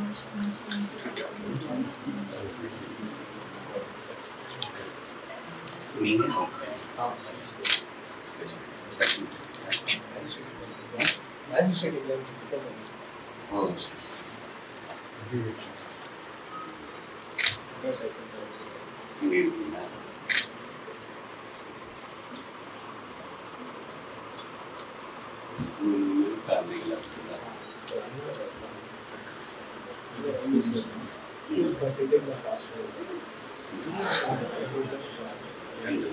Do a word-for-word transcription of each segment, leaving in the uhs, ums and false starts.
நீங்கள் ஓ இங்கே இருக்கீங்களா? ஃபேமிலியில் இருக்குங்களா? ரெண்டு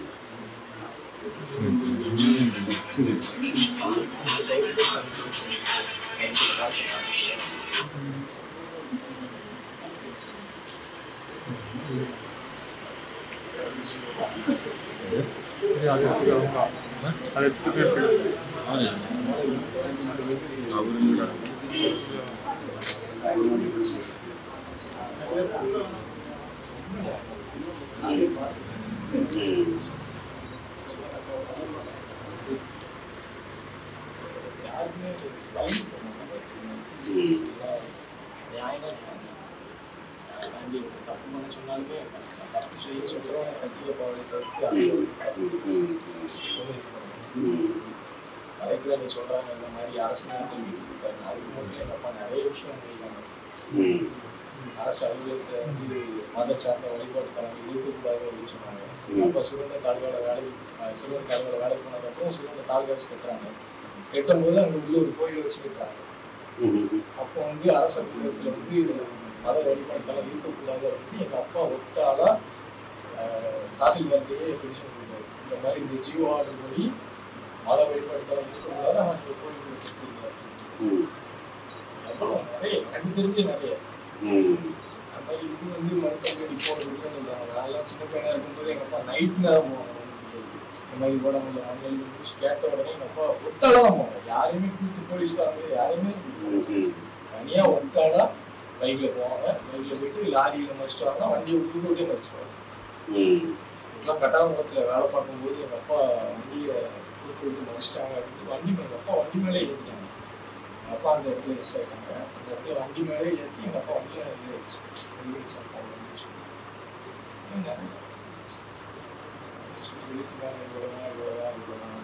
கலைக்கிற நீ சொல்றாங்க இந்த மாதிரி அரசு அதுக்கு மட்டும் எங்கள் அப்பா நிறைய விஷயம் பண்ணியிருக்காங்க. அரசு அலுவலகத்தில் வந்து மத சார்ந்த வழிபாடு தலங்கள் இருக்கக்கூடாது அப்படின்னு சொன்னாங்க. அப்போ சிறந்த தாழ்வாள வேலைக்கு சிறந்த தாழ்வாள வேலைக்கு போனதுக்கப்புறம் சிறந்த தாழ்வாசி கட்டுறாங்க. கட்டும்போது அங்கே உள்ள ஒரு கோயில் வச்சு கட்டுறாங்க. அப்போ வந்து அரசு அலுவலகத்தில் வந்து மத வழிபாடு தலம் இருக்கக்கூடாது அப்படின்னு எங்கள் அப்பா ஒத்தாலா தாசில்தார்கிட்டயே பெருசாக கொடுத்தாரு. இந்த மாதிரி இந்த ஜியோ ஆர்டர் படி மத வழிபாடு தலம் இருக்கக்கூடாது, ஆனால் நீங்கள் கோயில் கொடுத்துருக்கீங்க. அப்புறம் நிறைய எனக்கு தெரிஞ்சு நிறைய அந்த மாதிரி இது வந்து மருத்துவமனை போகிறதுன்னு சொல்கிறாங்க. அதெல்லாம் சின்ன பையனாக இருக்கும்போது எங்கள் அப்பா நைட் நேரம் போவாங்க. இந்த மாதிரி போடாமல் அவங்களுக்கு நியூஸ் கேட்ட உடனே எங்கள் அப்பா ஒத்தாலாக தான் போவாங்க. யாரையுமே கூப்பிட்டு போலீஸ்காரங்க யாரையுமே தனியாக ஒத்தாலாக பைக்கில் போவாங்க. பைக்கில் போயிட்டு லாரியில் மறிச்சிட்டு வாங்க, வண்டியை விட்டு விட்டே மறிச்சிடுவாங்க. இதெல்லாம் கட்டாளத்தில் வேலை பார்க்கும்போது எங்கள் அப்பா வண்டியை கூப்பிட்டு விட்டு மறிச்சிட்டாங்க அப்படின்னு வண்டி எங்கள் அப்பா வண்டி மேலே ஏற்றிட்டாங்க. எங்கள் அப்பா அந்த இடத்துல எஸ் ஆகிட்டாங்க. அந்த இடத்துல வண்டி மேலே ஏற்றி எங்கள் அப்பா வண்டியில் இதாகிடுச்சு. சொல்லிட்டுருக்காங்க இவ்வளோதான் இவ்வளோதான் இவ்வளோதான்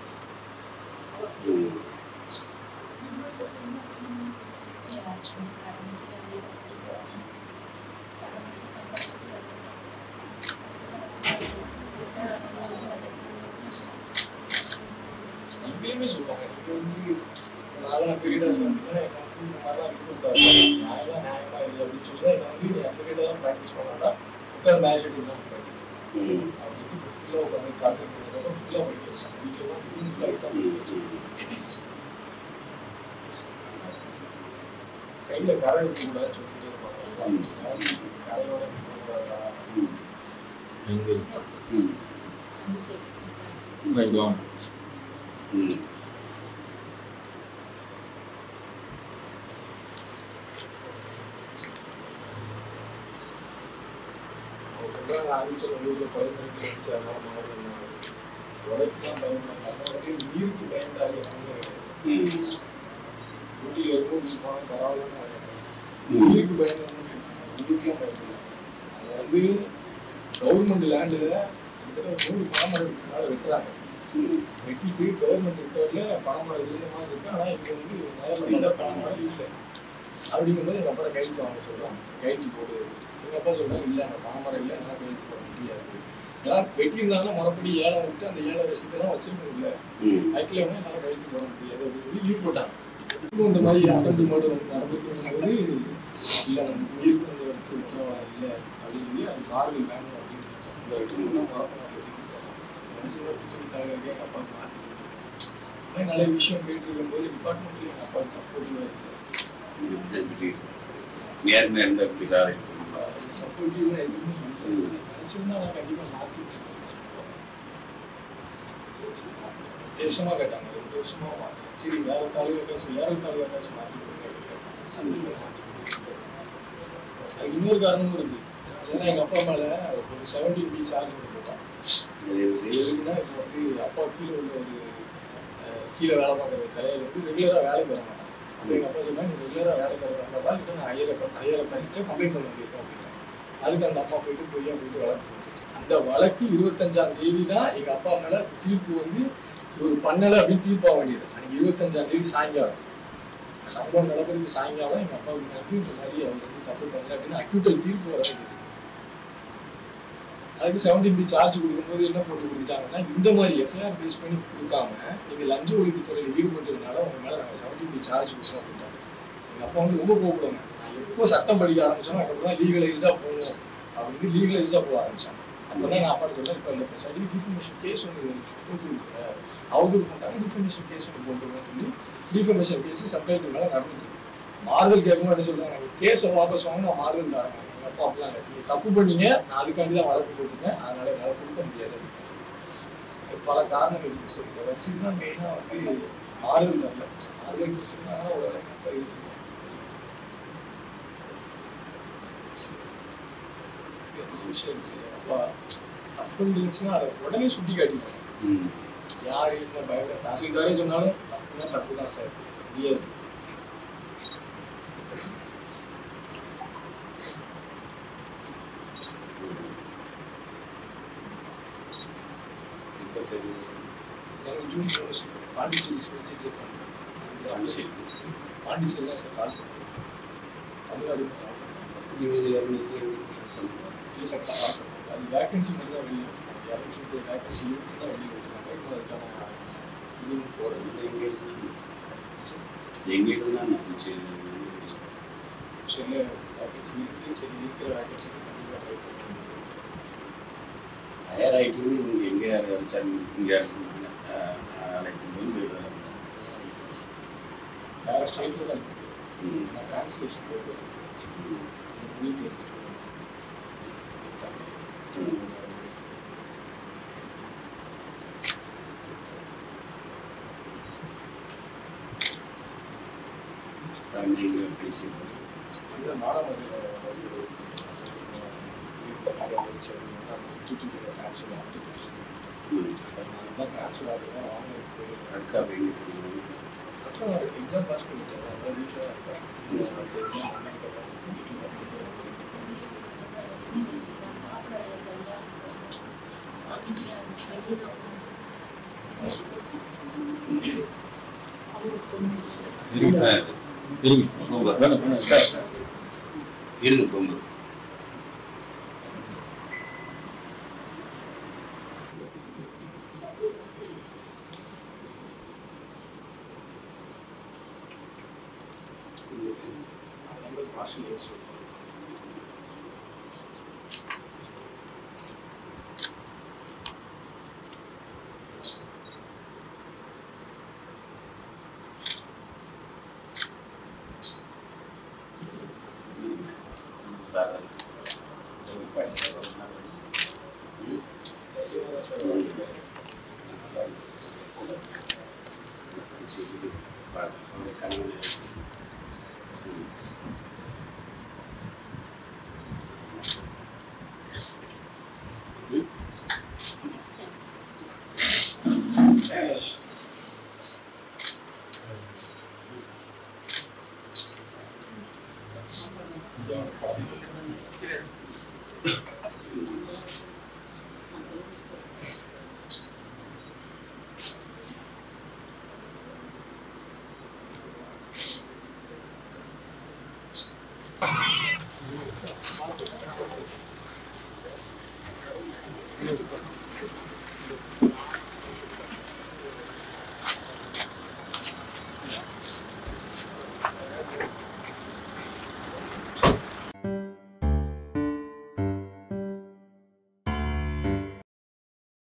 இப்பயுமே சொல்லுவாங்க. இங்கே வந்து நாலாம் பீரியடாக இருக்கு அப்படின்னா எனக்கு வந்து இந்த மாதிரிலாம் இருக்கக்கூடாது, நியாயமாக நியாயமாக இல்லை அப்படின்னு சொல்லி தான் என்னை வந்து நீ அந்த பீரியடெல்லாம் ப்ராக்டிஸ் பண்ணாண்டா உட்காந்து மேட்ச் எக்ஸாம் படிக்கும் அப்படின்ட்டு இப்போ ஃபுல்லாக உட்காந்து காத்துட்டு ஃபுல்லாக படிக்க வச்சாங்க. வீட்டில் தான் ஃபுல் ஃபுல்லாக தான் படிக்க வச்சாங்க. கையில் கரை இருக்கக்கூடாதுன்னு சொல்லிட்டு இருப்பாங்க. கரையோட இருக்கக்கூடாதா ஆரம்பிச்ச ஊரில் பதினெட்டு வச்சு அதனால மாறி உழைக்கலாம் பயன்படாங்க. அதனால நீருக்கு பயந்தாலே ஊட்டியில் இருக்கும் போனால் பரவாயில்ல. நீருக்கு பயந்து ஊருக்குலாம் பயன்படலாம். அது வந்து கவர்மெண்ட் லேண்டில் கிட்டத்தட்ட நூறு பனைமரத்துக்கு மேலே வெட்டுறாங்க. வெட்டிட்டு கவர்மெண்ட் இருக்கிறதுல பனைமரம் இருந்த மாதிரி இருக்கு. ஆனால் இங்கே வந்து நேரில் வந்த பனைமரம் இல்லை. அப்படிங்கும்போது எங்கள் அப்பா கைட்டு வாங்க சொல்கிறாங்க. கைட்டு போடு. எங்கள் அப்பா சொல்கிறாங்க இல்லை அந்த பனைமரம் இல்லை, என்னால் கைட்டு போட முடியாது. ஏன்னா வெட்டியிருந்தாலும் மறுபடி ஏலம் விட்டு அந்த ஏழை ரசீதெல்லாம் வச்சிருக்கோம் இல்லை, அதுக்குள்ள வந்து என்னால் கைட்டு போட முடியாது அப்படின்னு சொல்லி லீவ் போட்டாங்க. இந்த மாதிரி அட்டெம்ப்ட் மர்டர் வந்து நடந்துருக்கும்போது இல்லை நம்ம உயிருக்கு அந்த இடத்துல விற்கிறவா இல்லை அப்படின்னு சொல்லி அது கார்கள் வேணும் அப்படின்னு மறக்கணும். சின்ன துணி தலைவருக்கு எங்கள் அப்பாவுக்கு மாற்றி கொடுத்துருக்கோம். நிறைய விஷயம் கேட்டு இருக்கும்போது டிபார்ட்மெண்ட்ல எங்கள் அப்பாவுக்கு சப்போர்ட்டிவாக இருக்குது. நேர்மையாக இருந்தால் எப்படி சார் சப்போர்ட்டிவாக எதுவுமே நினச்சிருந்தா நான் கண்டிப்பாக மாற்றி வருஷமாக கேட்டாங்க. ரெண்டு வருஷமாக மாற்றி சரி வேறு தாலுகா காசு வேறு தாலுகா காசு மாற்றி கொடுங்க அப்படின்னு மாற்றி கொடுத்துருக்கேன். அது இன்னொரு காரணமும் இருக்குது. ஏன்னா எங்கள் அப்பா மேலே ஒரு செவன்டீன் பி சார்ஜ் ஒன்று போட்டான். எதுக்குன்னா இப்போ வந்து அப்பா கீழே உள்ள ஒரு கீழே வேலை பார்க்குற தலையில் வந்து ரெகுலராக வேலைக்கு வர மாட்டாங்க. அப்போ எங்கள் அப்பா சொன்னா நீ ரெகுலராக வேலை கிடைக்கிறதா இல்லை நான் ஐயரை ஐயரை பண்ணிட்டு கம்ப்ளைண்ட் பண்ண வேண்டியிருக்கோம் அப்படின்னா அதுக்கு அந்த அம்மா போயிட்டு பொய்யா போயிட்டு வழக்கு போட்டுச்சு. அந்த வழக்கு இருபத்தஞ்சாம் தேதி தான் எங்கள் அப்பா மேலே தீர்ப்பு வந்து இவர் பண்ணலை அப்படின்னு தீர்ப்பாக வேண்டியது. அன்றைக்கி இருபத்தஞ்சாம் தேதி சாயங்காலம் சம்பவம் நடக்கிறதுக்கு சாயங்காலம் எங்கள் அப்பாவுக்கு வந்து இந்த மாதிரி அவர் வந்து தப்பு பண்ணல அப்படின்னு அக்யூட்டல் தீர்ப்பு வர வேண்டியது. அதுக்கு செவன்டீன் பி சார்ஜ் கொடுக்கும்போது என்ன போட்டு கொடுத்துட்டாங்கன்னா இந்த மாதிரி எஃப்ஐஆர் பேஸ் பண்ணி கொடுக்காம நீங்கள் லஞ்ச ஒழிப்புத்துறையில் ஈடுபட்டதுனால உங்க மேலே நாங்கள் செவன்டீன் பி சார்ஜ் கொடுக்குறோம் அப்படின்ட்டாங்க. எங்கள் அப்பா வந்து ரொம்ப கோவப்படுவாங்க. நான் எப்போ சட்டம் படிக்க ஆரம்பிச்சோன்னா அதுக்கப்புறம் தான் லீகலைஸ்டாக போகணும் அப்படின்னு லீகலைஸ்டாக போக ஆரம்பிச்சாங்க. அப்போ தான் நான் அப்பாட்ட சொல்கிறேன் இப்போ இல்லை இப்போ சரி டிஃபர்மேஷன் கேஸ் ஒன்று போட்டு கொடுக்குற அவதூறு பண்ணுறாங்க டிஃபர்மேஷன் கேஸ் ஒன்று போட்டுருக்கோன்னு சொல்லி டிஃபர்மேஷன் கேஸ் சப்ளைட்டு மேலே நடந்துட்டு மாறுதல் கேட்கணும் என்ன சொல்கிறாங்க கேஸை வாபஸ் வாங்க நான் மாறுதல் தரேன். எங்கள் அப்பா அப்படிலாம் இல்லை நீங்கள் தப்பு பண்ணீங்க நான் அதுக்காண்டி தான் வழக்கு போட்டுருக்கேன் அதனால என்னால் கொடுக்க முடியாது. பல காரணங்கள் இருக்குது. சரி இதை வச்சுட்டு தான் மெயினாக வந்து மாறுதல் தரல மாறுதல் கொடுத்துருந்தாங்கன்னா ஒரு அப்பா இருக்கு விஷயம் இருந்துச்சு. அப்பா தப்புன்னு இருந்துச்சுன்னா அதை உடனே சுட்டி காட்டிப்பாங்க. யார் என்ன பயப்பட தாசில்தாரே சொன்னாலும் தப்புன்னா தப்பு தான் சார் முடியாது. எனக்கு ஜூன் பாண்டிச்சேரி பாண்டிச்சேரி பாண்டிச்சேரி தான் சார் கால் பண்ணுறேன். தமிழ்நாடு கால் பண்ணுறேன். இல்லை சார் கால் பண்ணுறேன். அது வேக்கன்சி மட்டும் தான் வெளியே இரநூத்தி வேக்கன்சி இருக்கு தான் வெளியே விட்டுருக்காங்க. இப்போ அதுக்கான இது போகிறது எங்கே இருக்குன்னா எங்கே இருக்குன்னா செல்ல வேக்கன்சி இருக்குது. சரி இருக்கிற வேக்கன்சிக்கு கண்டிப்பாக ட்ரை பண்ணுறேன். தயாராகிட்டு இங்கே எங்கே இங்கே அழைக்கும் வேறு ஸ்டேட்டில் தான் இருக்குது. நான் டிரான்ஸ்லேஷன் போட்டு மொழி தெரிஞ்சு நீங்கள் பேசி இந்த மாணவர்கள் டிரான்ஸ்ஃபர் ஆகிட்டு தான் டிரான்ஸ்ஃபர் ஆகுது தான் வாங்க அக்கா எங்கே எக்ஸாம் பாஸ் பண்ணிட்டேன். அதான் வீட்டில் தான் இருக்கேன். எக்ஸாம் இருங்க போங்க. Thank you.